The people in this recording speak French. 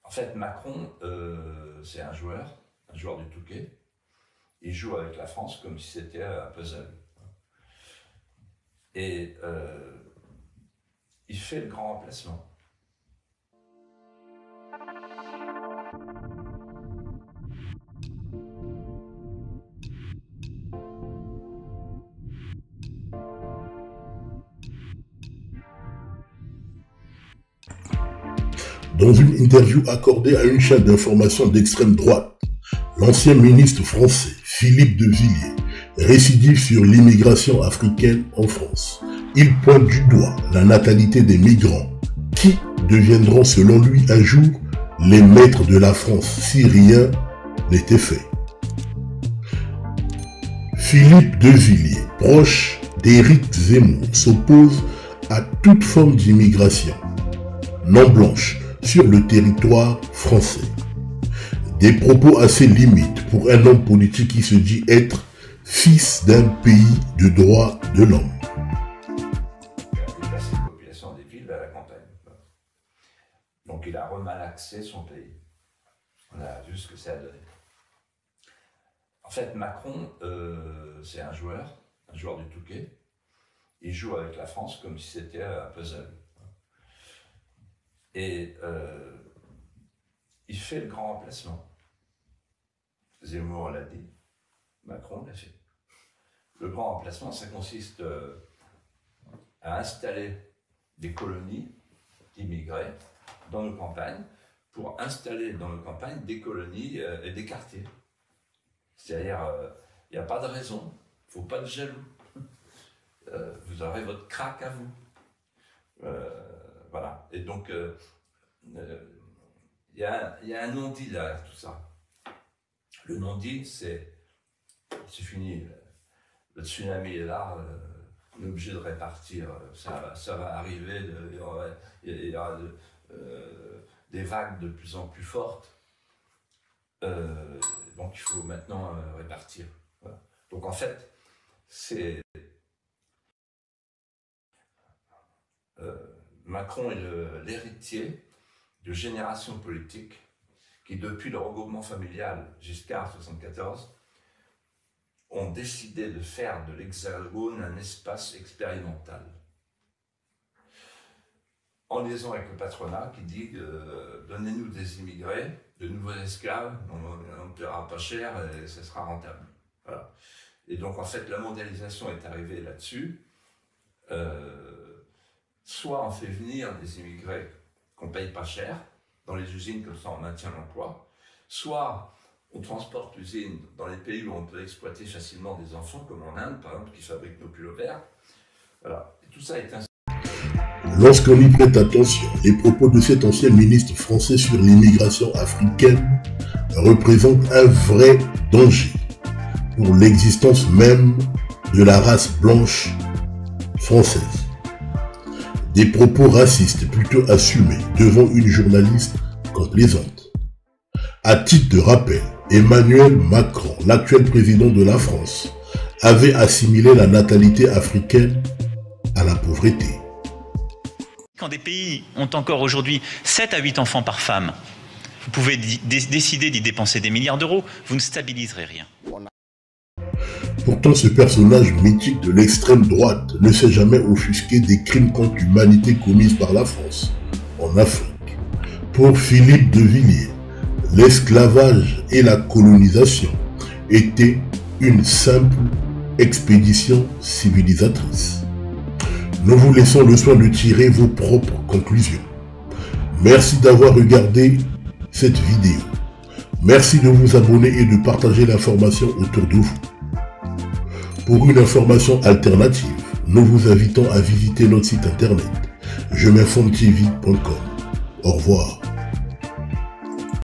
En fait, Macron, c'est un joueur du Touquet. Il joue avec la France comme si c'était un puzzle. Et il fait le grand remplacement. Dans une interview accordée à une chaîne d'information d'extrême droite, l'ancien ministre français Philippe de Villiers récidive sur l'immigration africaine en France. Il pointe du doigt la natalité des migrants qui deviendront selon lui un jour les maîtres de la France si rien n'était fait. Philippe de Villiers, proche d'Éric Zemmour, s'oppose à toute forme d'immigration non blanche sur le territoire français. Des propos assez limites pour un homme politique qui se dit être fils d'un pays de droits de l'homme. Il a déplacé la population des villes vers la campagne. Donc il a remalaxé son pays. On a vu ce que ça a donné. En fait, Macron, c'est un joueur du Touquet. Il joue avec la France comme si c'était un puzzle. Et il fait le grand remplacement. Zemmour l'a dit, Macron l'a fait. Le grand remplacement, ça consiste à installer des colonies d'immigrés dans nos campagnes pour installer dans nos campagnes des colonies et des quartiers. C'est-à-dire, il n'y a pas de raison, il ne faut pas de jaloux. Vous aurez votre crack à vous. Voilà. Et donc, il y a un non-dit derrière tout ça. Le non-dit, c'est fini. Le tsunami est là, on est obligé de répartir. Ça va arriver, il y aura des vagues de plus en plus fortes. Donc il faut maintenant répartir. Voilà. Donc en fait, c'est... Macron est l'héritier de générations politiques qui, depuis le regroupement familial Giscard 1974, ont décidé de faire de l'Hexagone un espace expérimental. En liaison avec le patronat qui dit donnez-nous des immigrés, de nouveaux esclaves, on ne paiera pas cher et ça sera rentable. Voilà. Et donc en fait la mondialisation est arrivée là-dessus. Soit on fait venir des immigrés qu'on ne paye pas cher dans les usines, comme ça on maintient l'emploi, soit on transporte l'usine dans les pays où on peut exploiter facilement des enfants, comme en Inde par exemple, qui fabriquent nos pullovers. Voilà. Et tout ça est ainsi. Lorsqu'on y prête attention, les propos de cet ancien ministre français sur l'immigration africaine représentent un vrai danger pour l'existence même de la race blanche française. Des propos racistes plutôt assumés devant une journaliste complaisante. À titre de rappel, Emmanuel Macron, l'actuel président de la France, avait assimilé la natalité africaine à la pauvreté. Quand des pays ont encore aujourd'hui 7 à 8 enfants par femme, vous pouvez décider d'y dépenser des milliards d'euros, vous ne stabiliserez rien. Pourtant, ce personnage mythique de l'extrême droite ne s'est jamais offusqué des crimes contre l'humanité commis par la France en Afrique. Pour Philippe de Villiers, l'esclavage et la colonisation étaient une simple expédition civilisatrice. Nous vous laissons le soin de tirer vos propres conclusions. Merci d'avoir regardé cette vidéo. Merci de vous abonner et de partager l'information autour de vous. Pour une information alternative, nous vous invitons à visiter notre site internet je m'informe tv.com. Au revoir.